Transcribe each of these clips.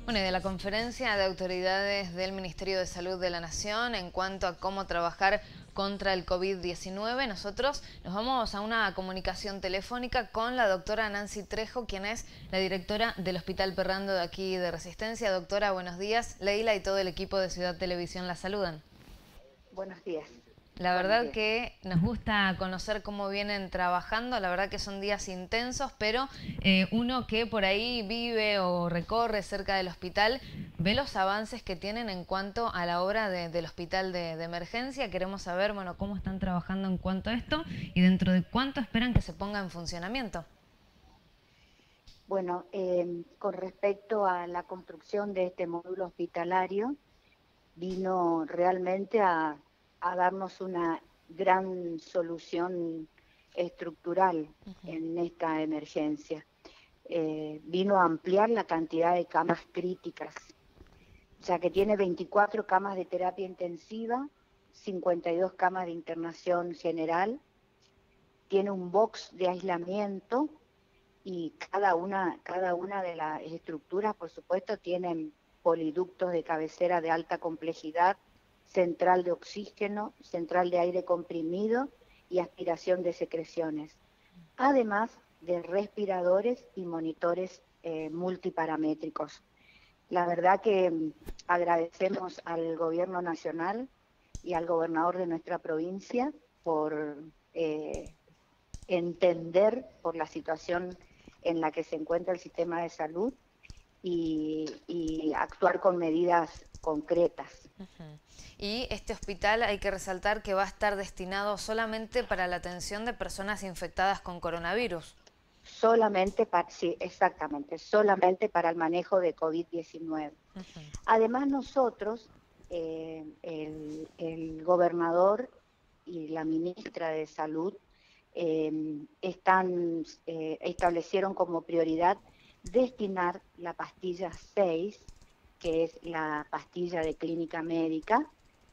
Bueno, y de la conferencia de autoridades del Ministerio de Salud de la Nación en cuanto a cómo trabajar contra el COVID-19, nosotros nos vamos a una comunicación telefónica con la doctora Nancy Trejo, quien es la directora del Hospital Perrando de aquí de Resistencia. Doctora, buenos días. Leila y todo el equipo de Ciudad Televisión la saludan. Buenos días. La Buenos verdad días. que nos gusta conocer cómo vienen trabajando, la verdad que son días intensos, pero uno que por ahí vive o recorre cerca del hospital, ve los avances que tienen en cuanto a la obra del hospital de emergencia. Queremos saber, bueno, cómo están trabajando en cuanto a esto y dentro de cuánto esperan que se ponga en funcionamiento. Bueno, con respecto a la construcción de este módulo hospitalario, vino realmente a darnos una gran solución estructural en esta emergencia. Vino a ampliar la cantidad de camas críticas, o sea que tiene 24 camas de terapia intensiva, 52 camas de internación general, tiene un box de aislamiento y cada una de las estructuras, por supuesto, tienen poliductos de cabecera de alta complejidad, central de oxígeno, central de aire comprimido y aspiración de secreciones, además de respiradores y monitores multiparamétricos. La verdad que agradecemos al gobierno nacional y al gobernador de nuestra provincia por entender por la situación en la que se encuentra el sistema de salud y actuar con medidas concretas. Y este hospital hay que resaltar que va a estar destinado solamente para la atención de personas infectadas con coronavirus. Sí, exactamente, solamente para el manejo de COVID-19. Además nosotros, el gobernador y la ministra de Salud establecieron como prioridad destinar la pastilla 6, que es la pastilla de clínica médica,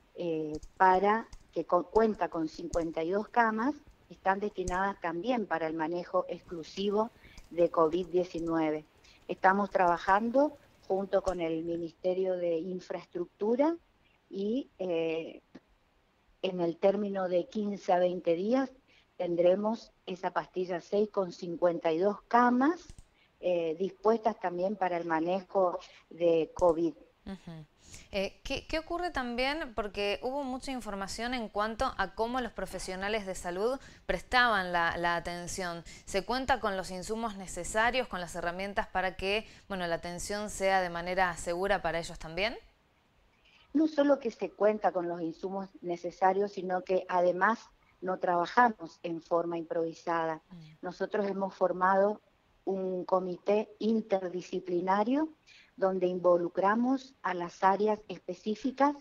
para que cuenta con 52 camas, están destinadas también para el manejo exclusivo de COVID-19. Estamos trabajando junto con el Ministerio de Infraestructura y en el término de 15 a 20 días tendremos esa pastilla 6 con 52 camas dispuestas también para el manejo de COVID. ¿Qué ocurre también? Porque hubo mucha información en cuanto a cómo los profesionales de salud prestaban la atención. ¿Se cuenta con los insumos necesarios, con las herramientas para que, bueno, la atención sea de manera segura para ellos también? No solo que se cuenta con los insumos necesarios, sino que además no trabajamos en forma improvisada. Nosotros hemos formado un comité interdisciplinario donde involucramos a las áreas específicas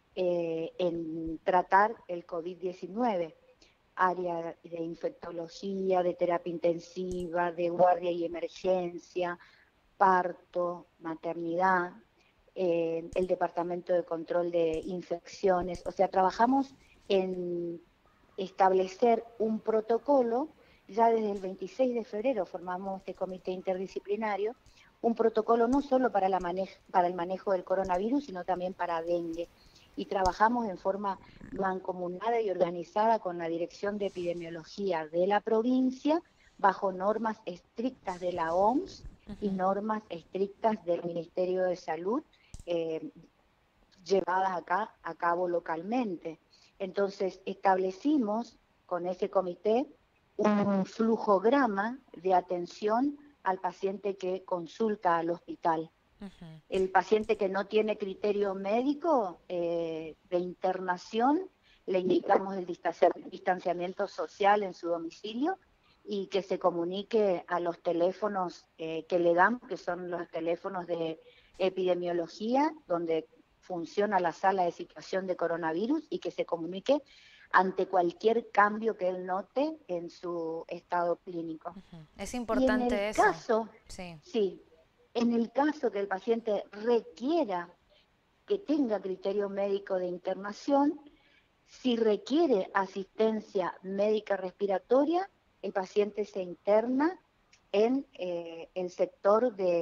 en tratar el COVID-19, área de infectología, de terapia intensiva, de guardia y emergencia, parto, maternidad, el Departamento de Control de Infecciones. O sea, trabajamos en establecer un protocolo. Ya desde el 26 de febrero formamos este comité interdisciplinario, un protocolo no solo para el manejo del coronavirus, sino también para dengue. Y trabajamos en forma mancomunada y organizada con la Dirección de Epidemiología de la provincia, bajo normas estrictas de la OMS y normas estrictas del Ministerio de Salud, eh, llevadas acá a cabo localmente. Entonces establecimos con ese comité un flujograma de atención al paciente que consulta al hospital. El paciente que no tiene criterio médico de internación, le indicamos el distanciamiento social en su domicilio y que se comunique a los teléfonos que le damos, que son los teléfonos de epidemiología, donde funciona la sala de situación de coronavirus, y que se comunique ante cualquier cambio que él note en su estado clínico. Es Y en importante el eso. caso, Sí. sí, en el caso que el paciente requiera que tenga criterio médico de internación, si requiere asistencia médica respiratoria, el paciente se interna en el sector de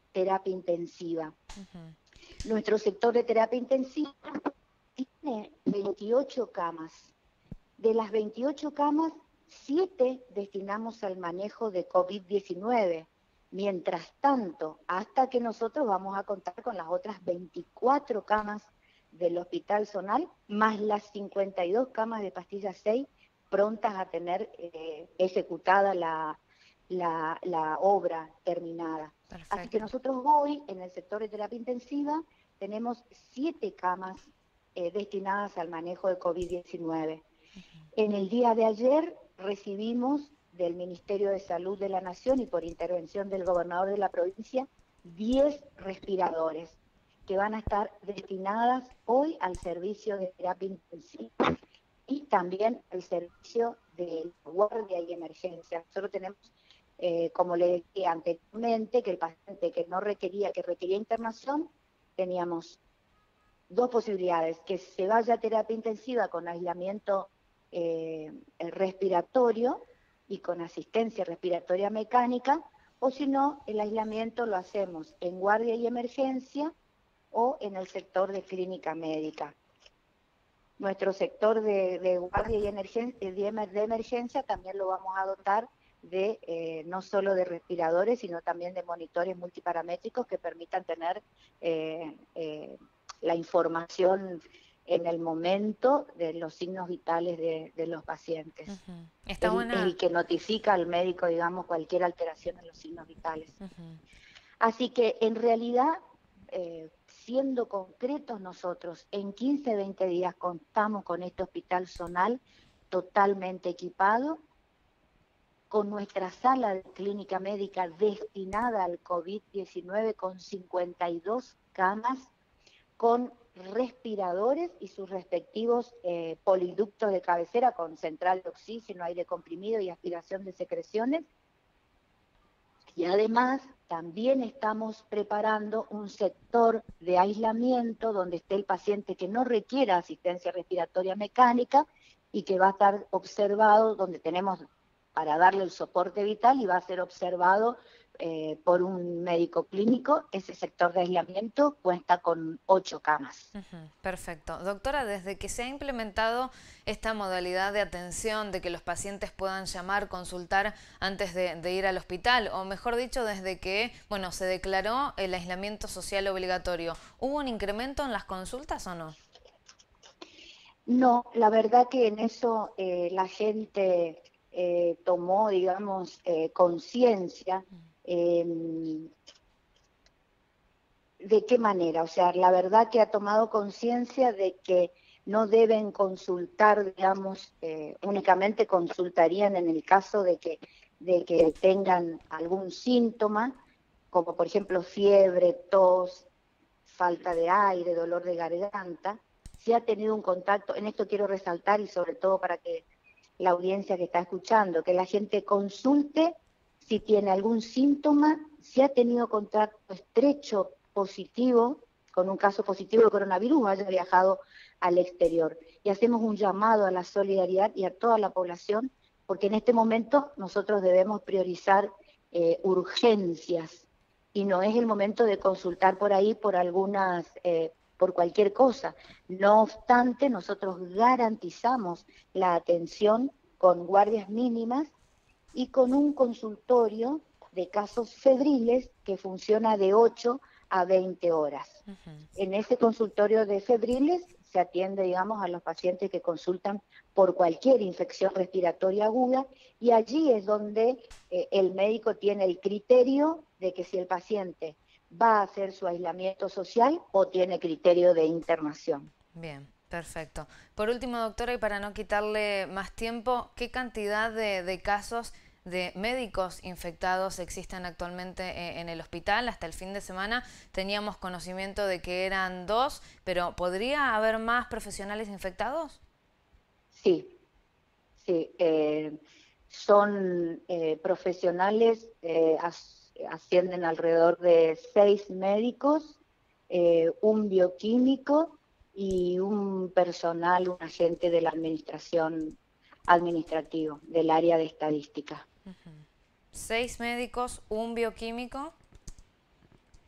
terapia intensiva. Ujú. Nuestro sector de terapia intensiva tiene 28 camas. De las 28 camas, 7 destinamos al manejo de COVID-19. Mientras tanto, hasta que nosotros vamos a contar con las otras 24 camas del Hospital Zonal, más las 52 camas de Pastilla 6 prontas a tener ejecutada la obra terminada. Perfecto. Así que nosotros hoy, en el sector de terapia intensiva, tenemos 7 camas destinadas al manejo de COVID-19. En el día de ayer recibimos del Ministerio de Salud de la Nación y por intervención del gobernador de la provincia 10 respiradores que van a estar destinadas hoy al servicio de terapia intensiva y también al servicio de guardia y emergencia. Nosotros tenemos, como le decía anteriormente, que el paciente que requería internación, teníamos dos posibilidades: que se vaya a terapia intensiva con aislamiento respiratorio y con asistencia respiratoria mecánica, o si no, el aislamiento lo hacemos en guardia y emergencia o en el sector de clínica médica. Nuestro sector de guardia y de emergencia también lo vamos a dotar de no solo de respiradores, sino también de monitores multiparamétricos que permitan tener la información en el momento de los signos vitales de los pacientes. Uh-huh. Está buena. El que notifica al médico, digamos, cualquier alteración en los signos vitales. Uh-huh. Así que en realidad, siendo concretos nosotros, en 15, 20 días contamos con este hospital zonal totalmente equipado, con nuestra sala de clínica médica destinada al COVID-19 con 52 camas, con respiradores y sus respectivos poliductos de cabecera con central de oxígeno, aire comprimido y aspiración de secreciones. Y además también estamos preparando un sector de aislamiento donde esté el paciente que no requiera asistencia respiratoria mecánica y que va a estar observado, donde tenemos para darle el soporte vital y va a ser observado por un médico clínico. Ese sector de aislamiento cuenta con 8 camas. Perfecto. Doctora, desde que se ha implementado esta modalidad de atención, de que los pacientes puedan llamar, consultar antes de ir al hospital, o mejor dicho, desde que se declaró el aislamiento social obligatorio, ¿hubo un incremento en las consultas o no? No, la verdad que en eso la gente tomó, digamos, conciencia. ¿De qué manera? O sea, la verdad que ha tomado conciencia de que no deben consultar, digamos, únicamente consultarían en el caso de que tengan algún síntoma, como por ejemplo fiebre, tos, falta de aire, dolor de garganta. Si ha tenido un contacto, en esto quiero resaltar y sobre todo para que la audiencia que está escuchando, que la gente consulte si tiene algún síntoma, si ha tenido contacto estrecho positivo, con un caso positivo de coronavirus, haya viajado al exterior. Y hacemos un llamado a la solidaridad y a toda la población, porque en este momento nosotros debemos priorizar urgencias, y no es el momento de consultar por ahí por por cualquier cosa. No obstante, nosotros garantizamos la atención con guardias mínimas y con un consultorio de casos febriles que funciona de 8 a 20 horas. En ese consultorio de febriles se atiende, digamos, a los pacientes que consultan por cualquier infección respiratoria aguda, y allí es donde el médico tiene el criterio de que si el paciente va a hacer su aislamiento social o tiene criterio de internación. Bien, perfecto. Por último, doctora, y para no quitarle más tiempo, ¿qué cantidad de casos de médicos infectados existen actualmente en el hospital? Hasta el fin de semana teníamos conocimiento de que eran 2, pero ¿podría haber más profesionales infectados? Sí, sí. Son profesionales, ascienden alrededor de 6 médicos, un bioquímico y un personal, un agente de la administración administrativo, del área de estadística. 6 médicos, un bioquímico.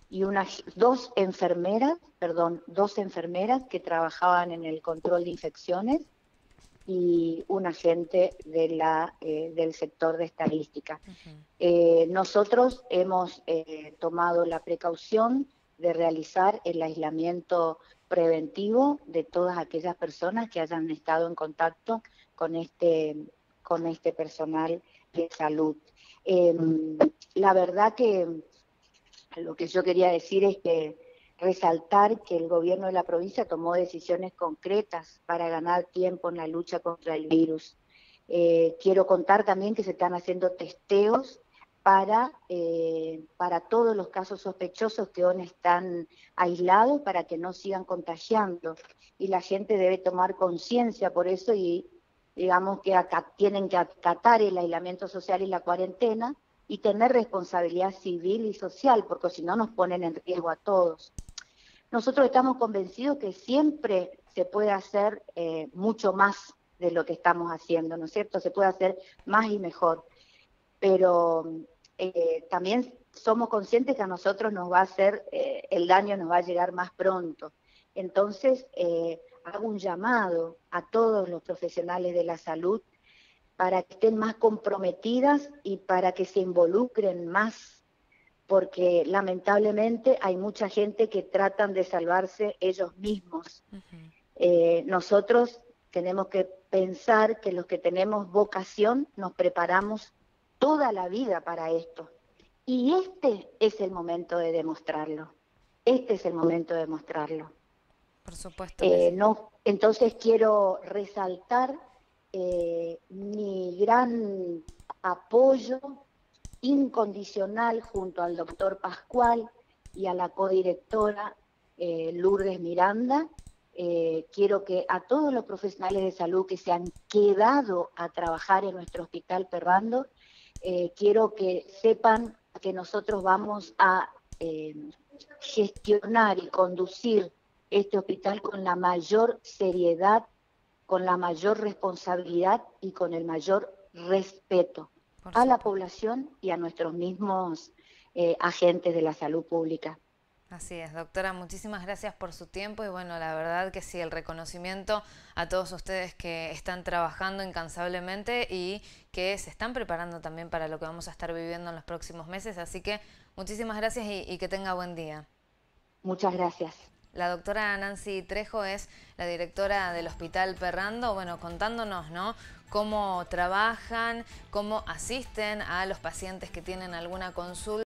y dos enfermeras, que trabajaban en el control de infecciones y un agente del sector de estadística. Nosotros hemos tomado la precaución de realizar el aislamiento preventivo de todas aquellas personas que hayan estado en contacto con este personal de salud. La verdad que lo que yo quería decir es que resaltar que el gobierno de la provincia tomó decisiones concretas para ganar tiempo en la lucha contra el virus. Quiero contar también que se están haciendo testeos para todos los casos sospechosos que aún están aislados para que no sigan contagiando. Y la gente debe tomar conciencia por eso y digamos que tienen que acatar el aislamiento social y la cuarentena y tener responsabilidad civil y social, porque si no nos ponen en riesgo a todos. Nosotros estamos convencidos que siempre se puede hacer mucho más de lo que estamos haciendo, ¿no es cierto? Se puede hacer más y mejor, pero también somos conscientes que a nosotros nos va a hacer, el daño nos va a llegar más pronto. Entonces, hago un llamado a todos los profesionales de la salud para que estén más comprometidas y para que se involucren más, porque lamentablemente hay mucha gente que tratan de salvarse ellos mismos. Nosotros tenemos que pensar que los que tenemos vocación nos preparamos toda la vida para esto. Y este es el momento de demostrarlo. Este es el momento de demostrarlo. Por supuesto que sí. No, entonces quiero resaltar mi gran apoyo incondicional junto al doctor Pascual y a la codirectora Lourdes Miranda. Quiero que a todos los profesionales de salud que se han quedado a trabajar en nuestro Hospital Perrando, quiero que sepan que nosotros vamos a gestionar y conducir este hospital con la mayor seriedad, con la mayor responsabilidad y con el mayor respeto a la población y a nuestros mismos agentes de la salud pública. Así es, doctora, muchísimas gracias por su tiempo y bueno, la verdad que sí, el reconocimiento a todos ustedes que están trabajando incansablemente y que se están preparando también para lo que vamos a estar viviendo en los próximos meses, así que muchísimas gracias y que tenga buen día. Muchas gracias. La doctora Nancy Trejo es la directora del Hospital Perrando, bueno, contándonos, ¿no?, cómo trabajan, cómo asisten a los pacientes que tienen alguna consulta.